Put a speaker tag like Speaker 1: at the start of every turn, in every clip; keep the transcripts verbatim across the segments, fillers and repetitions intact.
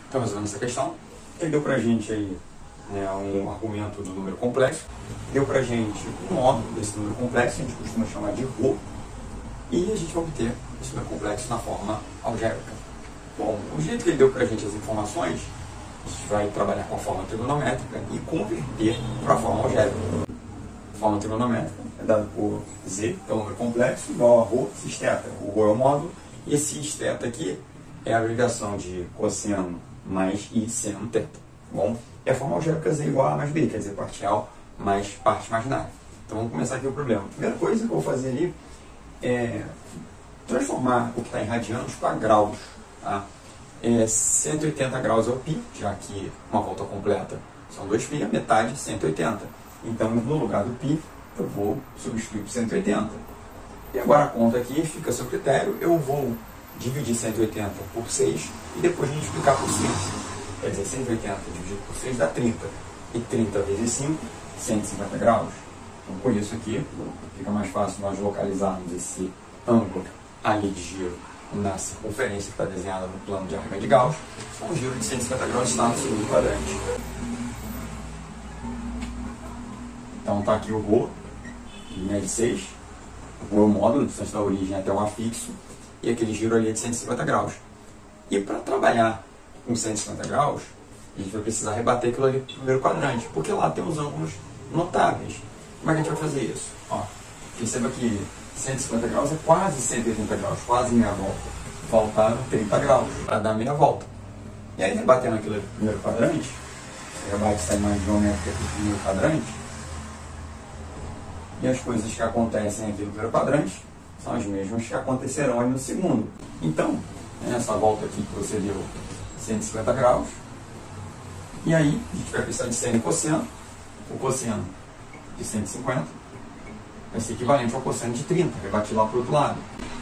Speaker 1: Então, resolvendo essa questão, ele deu pra gente aí, né, um argumento do número complexo, deu pra gente um módulo desse número complexo, a gente costuma chamar de Rho, e a gente vai obter esse número complexo na forma algébrica. Bom, o jeito que ele deu pra gente as informações, a gente vai trabalhar com a forma trigonométrica e converter para a forma algébrica. A forma trigonométrica é dada por Z, que é o número complexo, igual a Rho cis θ. O Rho é o módulo, e esse cis θ aqui é a abreviação de cosseno mais I seno θ. Bom, e a forma algébrica Z igual a A mais B, quer dizer, parcial mais parte imaginária. Então vamos começar aqui o problema. A primeira coisa que eu vou fazer ali é transformar o que está em radianos para graus. Tá? É, cento e oitenta graus é o π, já que uma volta completa são dois π, a metade é cento e oitenta. Então, no lugar do π, eu vou substituir por cento e oitenta. E agora a conta aqui fica a seu critério. Eu vou dividir cento e oitenta por seis e depois multiplicar por cinco. Quer dizer, cento e oitenta dividido por seis dá trinta. E trinta vezes cinco, cento e cinquenta graus. Então, com isso aqui, fica mais fácil nós localizarmos esse ângulo ali de giro na circunferência que está desenhada no plano de Arquimedes de Gauss. Um giro de cento e cinquenta graus está no segundo quadrante. Então está aqui o Rho, que mede seis. O Rho é o módulo, distância da origem até o afixo. E aquele giro ali é de cento e cinquenta graus. E para trabalhar com cento e cinquenta graus, a gente vai precisar rebater aquilo ali no primeiro quadrante, porque lá tem os ângulos notáveis. Como é que a gente vai fazer isso? Ó, perceba que cento e cinquenta graus é quase cento e oitenta graus, quase meia volta. Faltaram trinta graus para dar meia volta. E aí, rebatendo aquilo ali no primeiro quadrante, rebate essa imagem geométrica aqui no primeiro quadrante, e as coisas que acontecem aqui no primeiro quadrante são as mesmas que acontecerão ali no segundo. Então, essa volta aqui que você deu cento e cinquenta graus, e aí a gente vai precisar de seno e cosseno. O cosseno de cento e cinquenta vai ser equivalente ao cosseno de trinta, rebatir lá para o outro lado.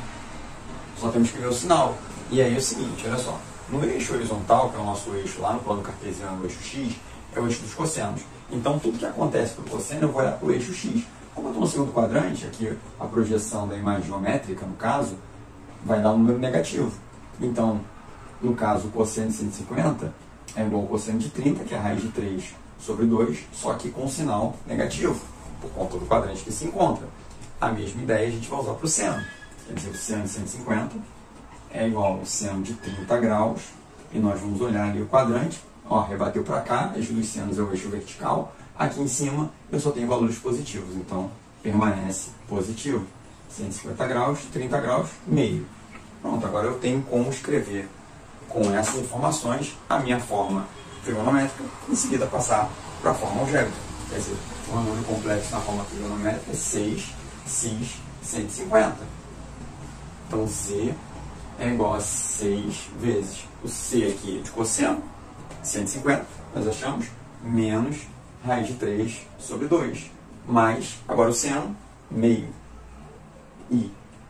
Speaker 1: Só temos que ver o sinal. E aí é o seguinte, olha só, no eixo horizontal, que é o nosso eixo lá no plano cartesiano, o eixo x, é o eixo dos cossenos. Então tudo que acontece para o cosseno eu vou olhar para o eixo x. Como eu estou no segundo quadrante, aqui a projeção da imagem geométrica, no caso, vai dar um número negativo. Então, no caso, o cosseno de cento e cinquenta é igual ao cosseno de trinta, que é a raiz de três sobre dois, só que com sinal negativo, por conta do quadrante que se encontra. A mesma ideia a gente vai usar para o seno. Quer dizer, o seno de cento e cinquenta é igual ao seno de trinta graus, e nós vamos olhar ali o quadrante. Ó, rebateu para cá, eixo dos senos é o eixo vertical. Aqui em cima eu só tenho valores positivos, então permanece positivo. cento e cinquenta graus, trinta graus, meio. Pronto, agora eu tenho como escrever com essas informações a minha forma trigonométrica, em seguida passar para a forma algébrica. Quer dizer, o número complexo na forma trigonométrica é seis cis cento e cinquenta. Então Z é igual a seis vezes o C aqui de cosseno, cento e cinquenta, nós achamos, menos raiz de três sobre dois, mais, agora o seno, meio. I.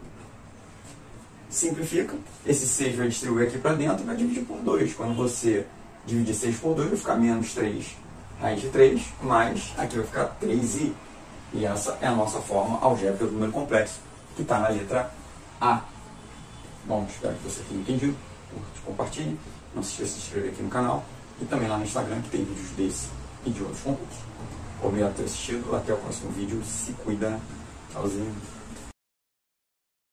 Speaker 1: Simplifica, esse seis vai distribuir aqui para dentro e vai dividir por dois. Quando você dividir seis por dois, vai ficar menos três raiz de três, mais, aqui vai ficar três i. E essa é a nossa forma algébrica do número complexo, que está na letra A. Bom, espero que você tenha entendido. Curte, compartilhe. Não se esqueça de se inscrever aqui no canal. E também lá no Instagram, que tem vídeos desse e de outros concursos. Obrigado por ter assistido. Até o próximo vídeo. Se cuida. Tchauzinho.